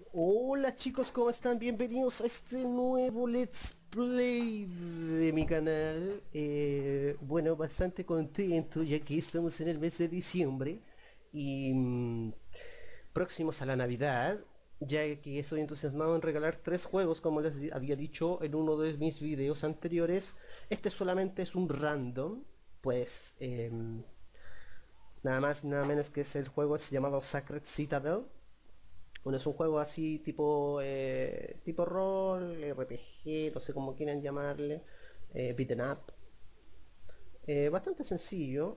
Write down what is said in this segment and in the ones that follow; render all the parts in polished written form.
Hola chicos, ¿cómo están? Bienvenidos a este nuevo Let's Play de mi canal. Bueno, bastante contento ya que estamos en el mes de diciembre y próximos a la Navidad, ya que estoy entusiasmado en regalar tres juegos, como les había dicho en uno de mis videos anteriores. Este solamente es un random, pues nada más, nada menos que es el juego es llamado Sacred Citadel. Bueno, es un juego así tipo rol, RPG, no sé cómo quieran llamarle, beaten up. Bastante sencillo.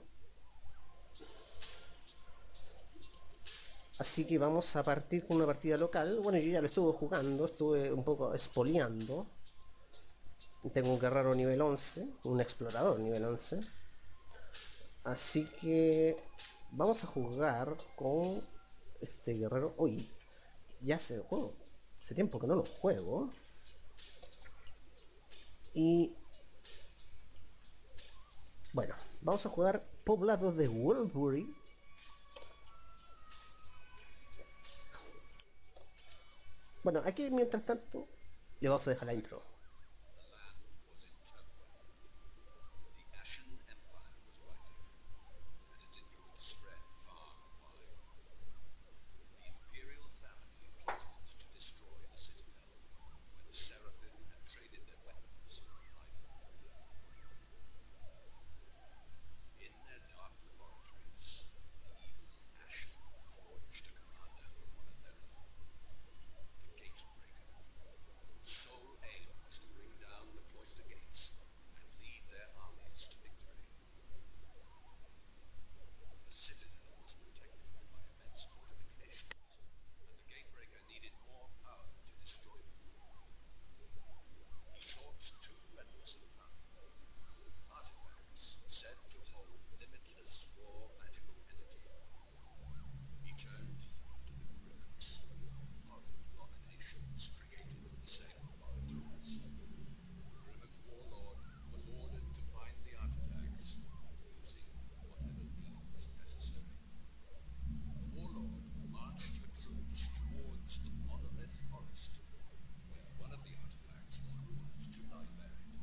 Así que vamos a partir con una partida local. Bueno, yo ya lo estuve jugando, estuve un poco espoleando. Tengo un guerrero nivel 11, un explorador nivel 11. Así que vamos a jugar con este guerrero. Uy, ya hace juego. Hace tiempo que no lo juego. Y bueno, vamos a jugar Poblado de Wildbury. Bueno, aquí mientras tanto le vamos a dejar la intro. The land was in turmoil. The Ashen Empire was rising, and its influence spread far and wide. The Imperial family plotted to destroy the citadel, where the Seraphim had traded their weapons for life. In their dark laboratories, the evil Ashen forged a commander from one of their own, the Gatebreaker, whose sole aim was to bring down the cloister gates and lead their armies to victory. The citadel was protected by immense fortifications, and the Gatebreaker needed more power to destroy them. He sought two metals of power, artifacts said to hold limitless raw magical energy. He turned to the Grimnox, horrid abominations created in the same laboratories. The Grimnock warlord was ordered to find the artifacts using whatever means necessary. The warlord marched her troops towards the monolith forest, where one of the artifacts was ruled to lie buried.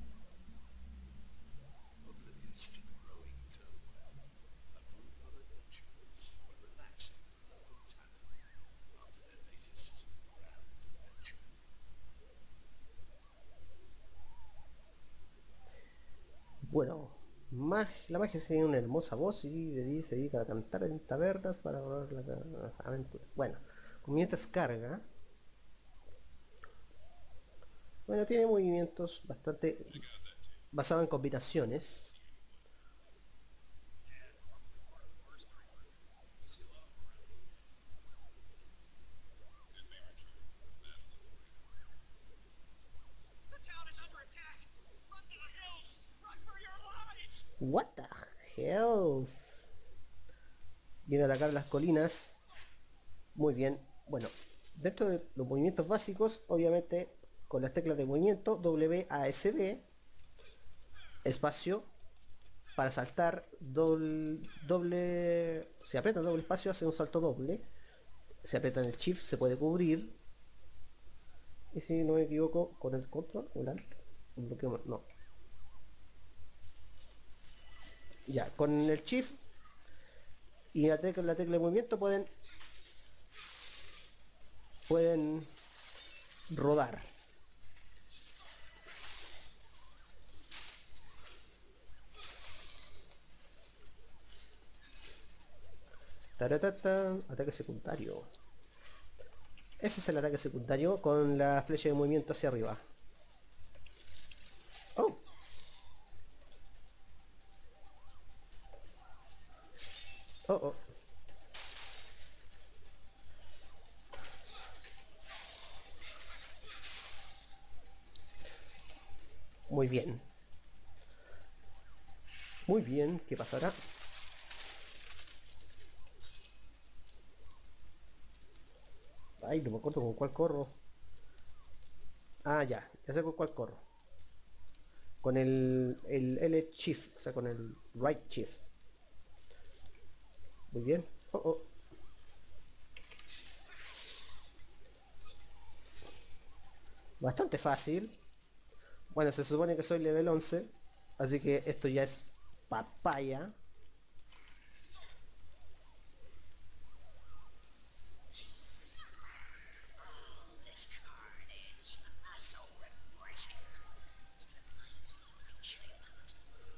Oblivious to the growing turmoil, a group of adventurers were relaxing in a local tavern after their latest grand adventure. Bueno, la magia tiene una hermosa voz y se dedica a cantar en tabernas para lograr las aventuras. Bueno, mientras carga, bueno, tiene movimientos bastante basados en combinaciones. The town is under attack! Run to the hills! Run for your lives! What the hells? Viene a atacar las colinas. Muy bien. Bueno, dentro de los movimientos básicos, obviamente con las teclas de movimiento WASD, espacio, para saltar, doble, se aprieta el doble espacio, hace un salto doble. Se aprieta en el shift, se puede cubrir. Y si no me equivoco, con el control o el alt, un bloqueo, no. Ya, con el shift y la tecla de movimiento pueden rodar. Taratata, ataque secundario. Ese es el ataque secundario con la flecha de movimiento hacia arriba. Oh. Oh, oh. Muy bien. Muy bien, ¿qué pasará? Ay, no me acuerdo con cuál corro. Ah, ya sé con cuál corro. Con el L shift, o sea, con el right shift. Muy bien. Oh, oh. Bastante fácil. Bueno, se supone que soy level 11. Así que esto ya es papaya. This carnage. So refreshing. It reminds me of my childhood.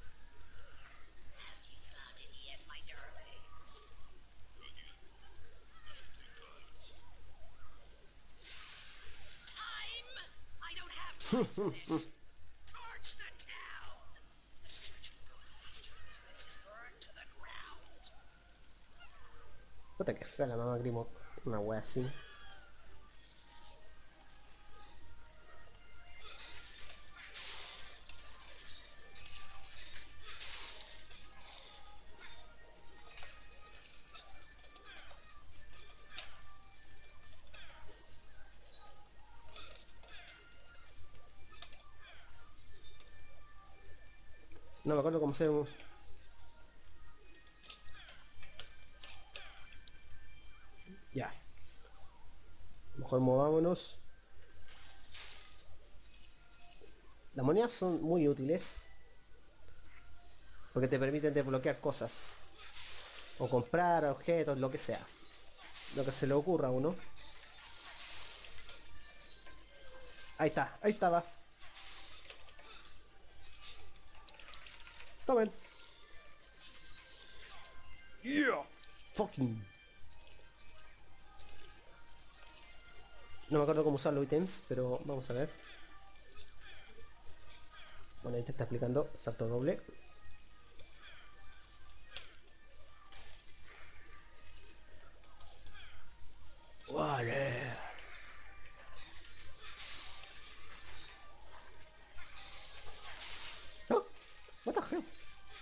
Have you found it yet, my darlings? Time! I don't have time for this. Torch the town! The search will go faster when this place is burned to the ground. Puta que fea la mamá Grimo. Una wea así. No me acuerdo cómo se llama. Ya. Mejor movámonos. Las monedas son muy útiles. Porque te permiten desbloquear cosas. O comprar objetos, lo que sea. Lo que se le ocurra a uno. Ahí estaba. Tomen. Yeah. Fucking. No me acuerdo cómo usar los ítems, pero vamos a ver. Bueno, ahí te está explicando. Salto doble. Vale. No. What the hell?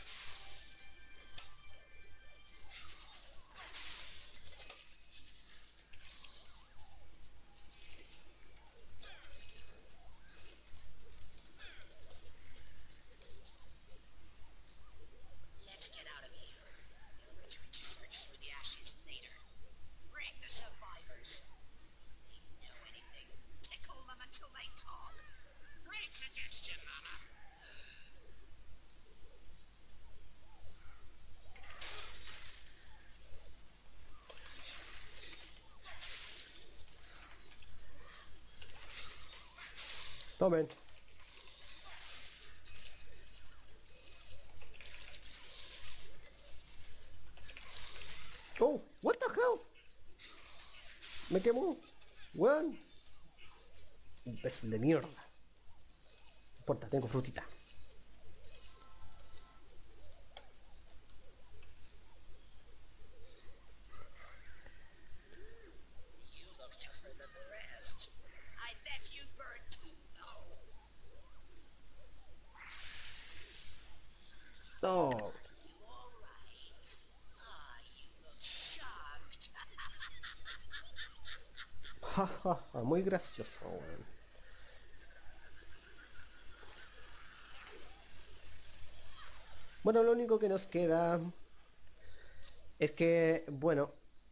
Let's get out of here. We'll return to search through the ashes later. Bring the survivors. If they know anything, tickle them until they talk. Great suggestion, Mama. Tomen. Oh, what the hell? Me quemó. Weón. Imbécil de mierda. No importa, tengo frutita. You look tougher than the rest. I bet you burn too, though. No. You all right? You look shocked. Jajaja, muy gracioso, weón. Bueno, lo único que nos queda es que, bueno,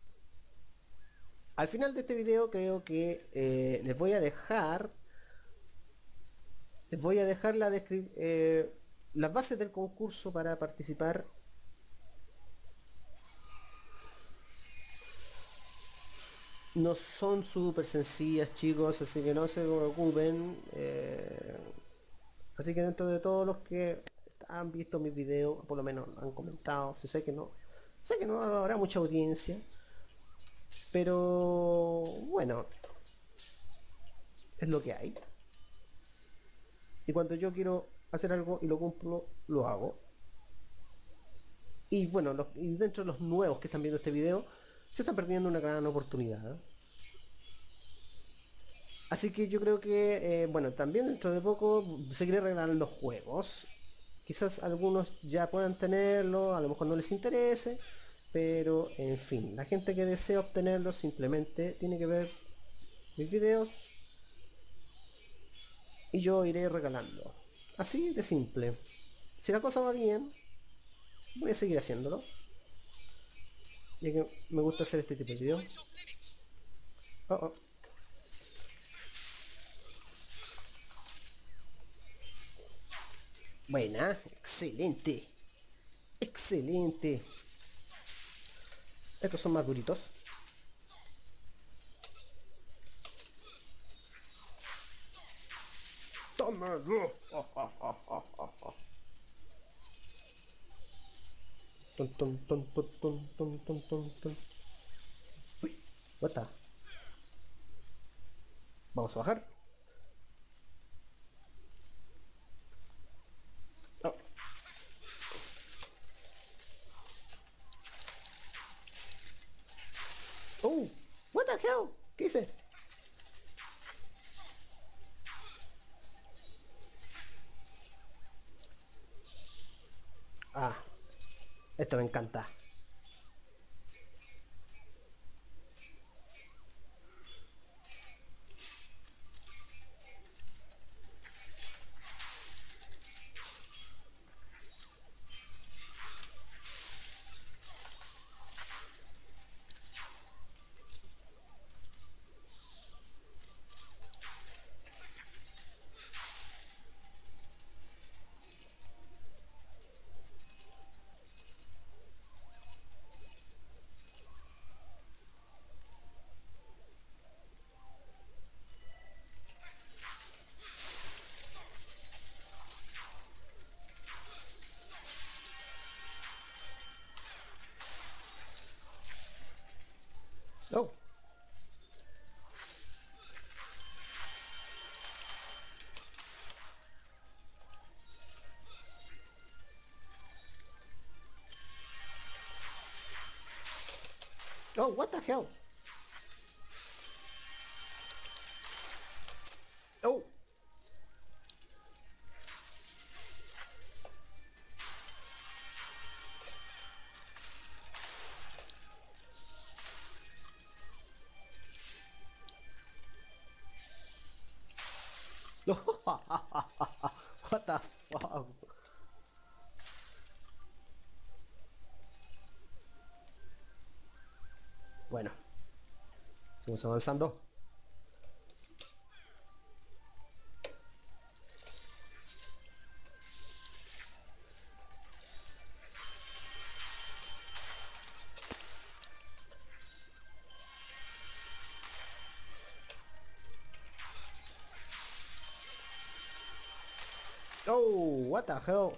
al final de este video creo que les voy a dejar las bases del concurso para participar. No son súper sencillas, chicos, así que no se preocupen. Así que dentro de todos los que han visto mis videos, por lo menos han comentado, sé que no habrá mucha audiencia, pero bueno, es lo que hay. Y cuando yo quiero hacer algo y lo cumplo, lo hago. Y bueno, y dentro de los nuevos que están viendo este video, se están perdiendo una gran oportunidad. Así que yo creo que, bueno, también dentro de poco seguiré regalando juegos. Quizás algunos ya puedan tenerlo, a lo mejor no les interese, pero en fin, la gente que desea obtenerlo simplemente tiene que ver mis videos y yo iré regalando. Así de simple. Si la cosa va bien, voy a seguir haciéndolo, ya que me gusta hacer este tipo de videos. Points off limits. Oh, oh. Buena, excelente. Excelente. Estos son más duritos. Toma. Tum, tum, tum, tum, tum, tum, tum, tum, tum. Uy, what the? Vamos a bajar. Oh. Oh, what the hell? ¿Qué hice? Ah, esto me encanta. Oh. Oh, what the hell? Oh. What the fuck? Bueno, seguimos avanzando. Oh, what the hell?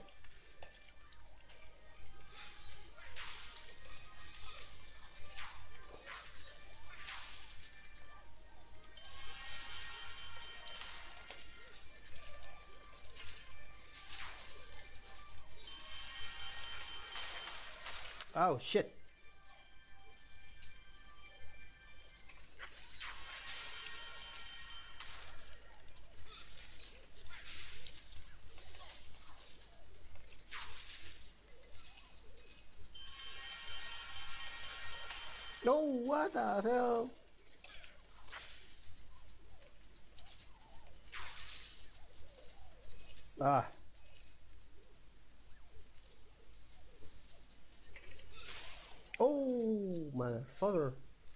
Oh shit. No, what the hell? Ah. Oh, motherfucker.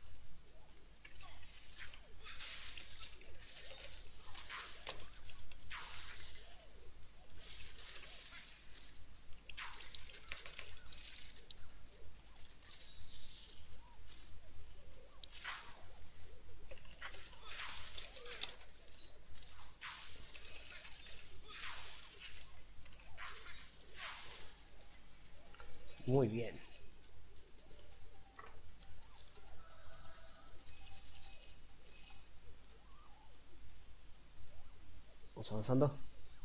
Muy bien. Vamos avanzando.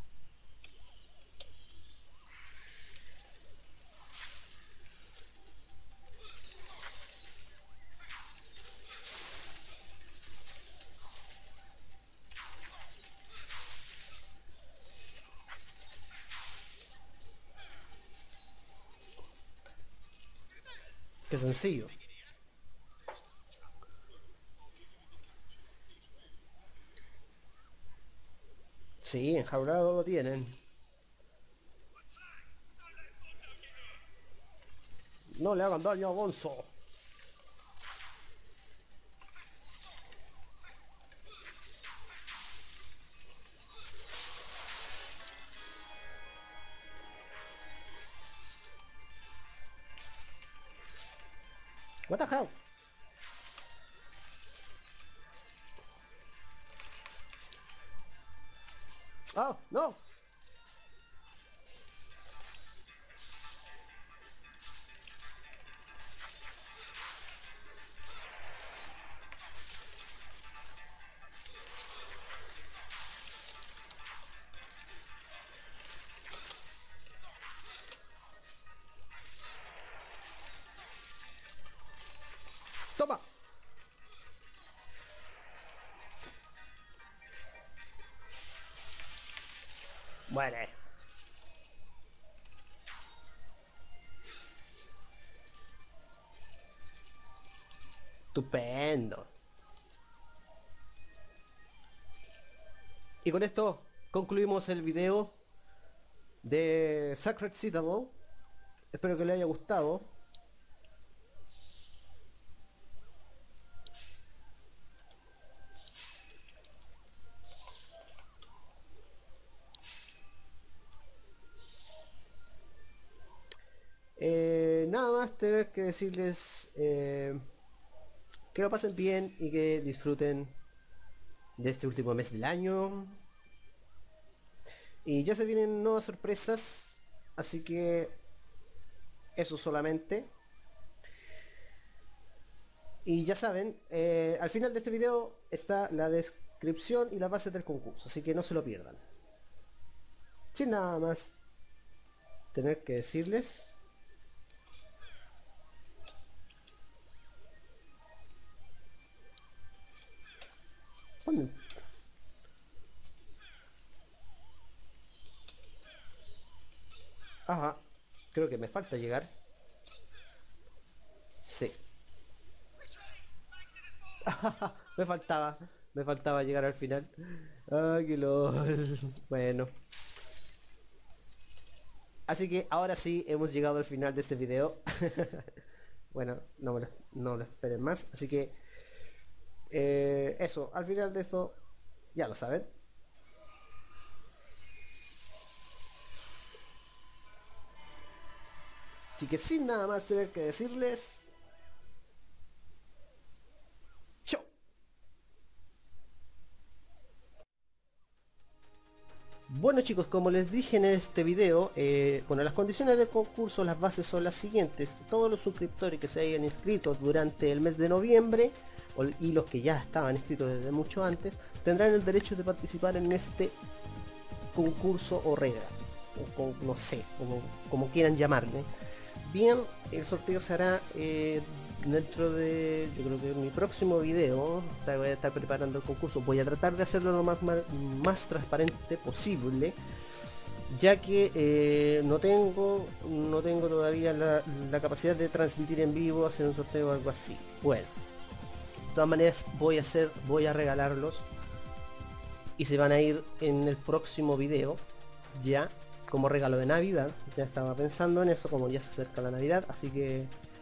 Qué sencillo. Sí, enjaulado lo tienen. No le hagan daño a Bonzo. What the hell? Oh, no. Toma. Muere. Estupendo. Y con esto concluimos el video de Sacred Citadel. Espero que les haya gustado. Nada más tener que decirles que lo pasen bien y que disfruten de este último mes del año. Y ya se vienen nuevas sorpresas, así que eso solamente. Y ya saben, al final de este video está la descripción y las bases del concurso, así que no se lo pierdan. Sin nada más tener que decirles, ¿dónde? Ajá, creo que me falta llegar. Sí. Me faltaba llegar al final. Ay, qué lol. Bueno. Así que ahora sí hemos llegado al final de este video. Bueno, no lo esperen más. Así que eso, al final de esto ya lo saben. Así que sin nada más tener que decirles, chao. Bueno chicos, como les dije en este video, bueno, las condiciones del concurso, las bases son las siguientes. Todos los suscriptores que se hayan inscrito durante el mes de noviembre y los que ya estaban inscritos desde mucho antes, tendrán el derecho de participar en este concurso o regla, o no sé, como quieran llamarle. Bien, el sorteo se hará dentro de, yo creo que en mi próximo video. Voy a estar preparando el concurso. Voy a tratar de hacerlo lo más transparente posible, ya que no tengo todavía la capacidad de transmitir en vivo, hacer un sorteo o algo así. Bueno, de todas maneras voy a regalarlos y se van a ir en el próximo video ya, como regalo de Navidad. Ya estaba pensando en eso, como ya se acerca la Navidad, así que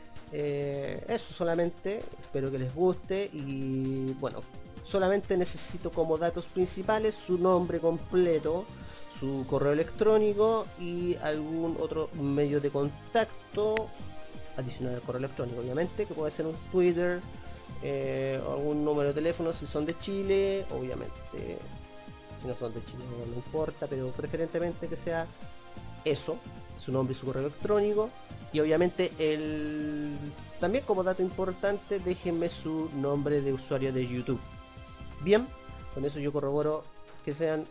eso solamente. Espero que les guste y bueno, solamente necesito como datos principales su nombre completo, su correo electrónico y algún otro medio de contacto adicional al correo electrónico, obviamente, que puede ser un Twitter, algún número de teléfono si son de Chile, obviamente. Si no son de Chile no importa, pero preferentemente que sea eso, su nombre y su correo electrónico. Y obviamente también como dato importante, déjenme su nombre de usuario de YouTube. Bien, con eso yo corroboro que sean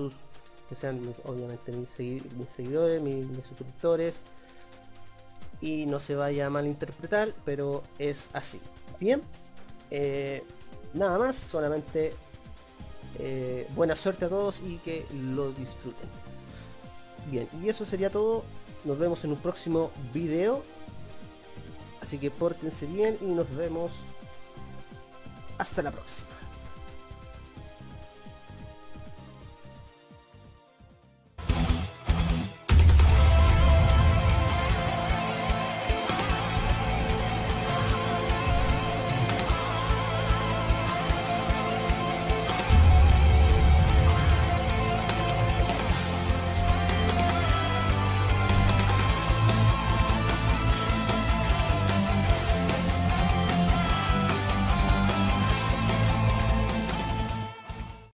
obviamente mis seguidores, mis suscriptores, y no se vaya a malinterpretar, pero es así. Bien, nada más, solamente buena suerte a todos y que lo disfruten. Bien, y eso sería todo. Nos vemos en un próximo video, así que pórtense bien y nos vemos hasta la próxima.